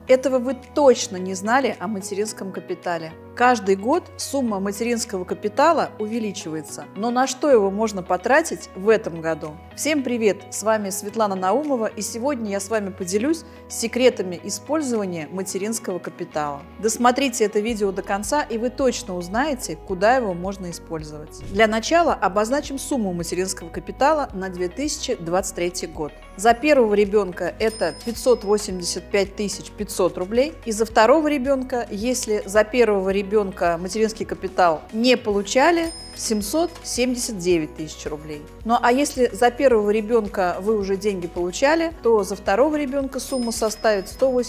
Этого вы точно не знали о материнском капитале. Каждый год сумма материнского капитала увеличивается. Но на что его можно потратить в этом году? Всем привет! С вами Светлана Наумова, и сегодня я с вами поделюсь секретами использования материнского капитала. Досмотрите это видео до конца, и вы точно узнаете, куда его можно использовать. Для начала обозначим сумму материнского капитала на 2023 год. За первого ребенка это 585 500 рублей, и за второго ребенка, если за первого ребенка материнский капитал не получали, 779 тысяч рублей. Ну а если за первого ребенка вы уже деньги получали, то за второго ребенка сумма составит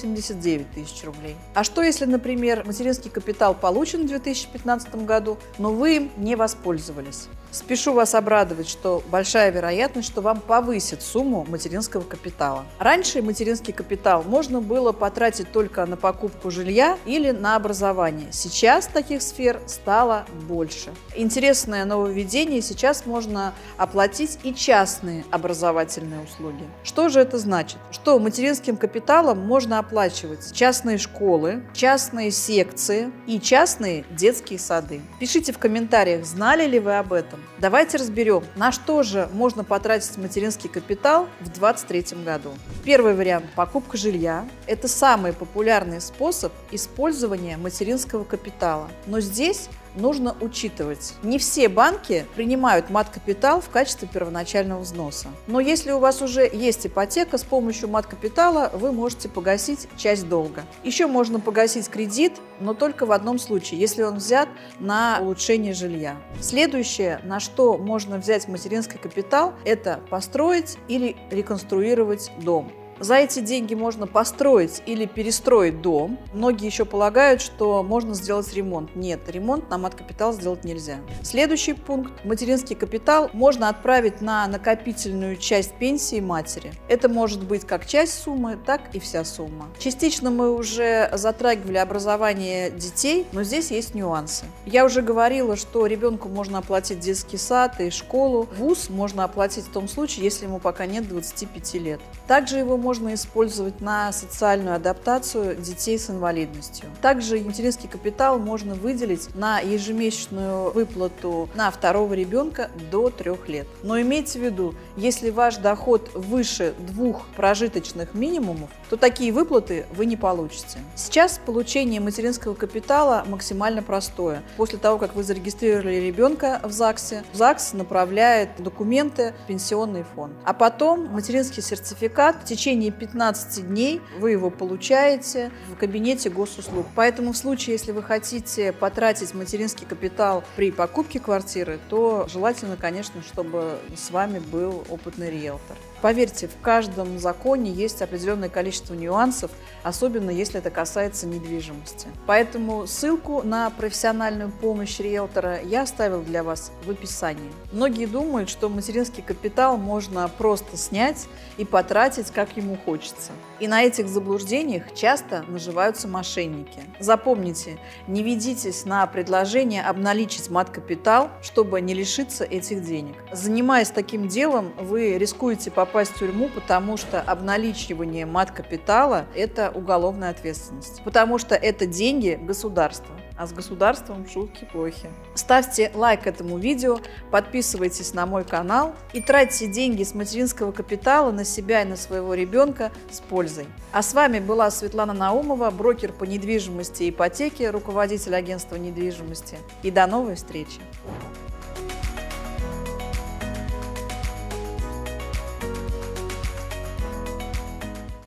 189 тысяч рублей. А что если, например, материнский капитал получен в 2015 году, но вы им не воспользовались? Спешу вас обрадовать, что большая вероятность, что вам повысит сумму материнского капитала. Раньше материнский капитал можно было потратить только на покупку жилья или на образование. Сейчас таких сфер стало больше. Интересное нововведение: сейчас можно оплатить и частные образовательные услуги. Что же это значит? Что материнским капиталом можно оплачивать частные школы, частные секции и частные детские сады. Пишите в комментариях, знали ли вы об этом. Давайте разберем, на что же можно потратить материнский капитал в 2023 году. Первый вариант – покупка жилья. Это самый популярный способ использования материнского капитала. Но здесь нужно учитывать, не все банки принимают мат-капитал в качестве первоначального взноса. Но если у вас уже есть ипотека, с помощью мат-капитала вы можете погасить часть долга. Еще можно погасить кредит, но только в одном случае, если он взят на улучшение жилья. Следующее, на что можно взять материнский капитал, это построить или реконструировать дом. За эти деньги можно построить или перестроить дом. Многие еще полагают, что можно сделать ремонт. Нет, ремонт на мат-капитал сделать нельзя. Следующий пункт. Материнский капитал можно отправить на накопительную часть пенсии матери. Это может быть как часть суммы, так и вся сумма. Частично мы уже затрагивали образование детей, но здесь есть нюансы. Я уже говорила, что ребенку можно оплатить детский сад и школу. Вуз можно оплатить в том случае, если ему пока нет 25 лет. Также его можно использовать на социальную адаптацию детей с инвалидностью. Также материнский капитал можно выделить на ежемесячную выплату на второго ребенка до 3 лет. Но имейте в виду, если ваш доход выше 2 прожиточных минимумов, то такие выплаты вы не получите. Сейчас получение материнского капитала максимально простое. После того, как вы зарегистрировали ребенка в ЗАГС направляет документы в пенсионный фонд. А потом материнский сертификат в течение 15 дней вы его получаете в кабинете госуслуг. Поэтому в случае, если вы хотите потратить материнский капитал при покупке квартиры, то желательно, конечно, чтобы с вами был опытный риэлтор. Поверьте, в каждом законе есть определенное количество нюансов, особенно если это касается недвижимости. Поэтому ссылку на профессиональную помощь риэлтора я оставил для вас в описании. Многие думают, что материнский капитал можно просто снять и потратить, как ему хочется. И на этих заблуждениях часто наживаются мошенники. Запомните, не ведитесь на предложение обналичить мат-капитал, чтобы не лишиться этих денег. Занимаясь таким делом, вы рискуете попасть в тюрьму, потому что обналичивание мат-капитала – это уголовная ответственность. Потому что это деньги государства. А с государством шутки плохи. Ставьте лайк этому видео, подписывайтесь на мой канал и тратьте деньги с материнского капитала на себя и на своего ребенка с пользой. А с вами была Светлана Наумова, брокер по недвижимости и ипотеке, руководитель агентства недвижимости. И до новой встречи!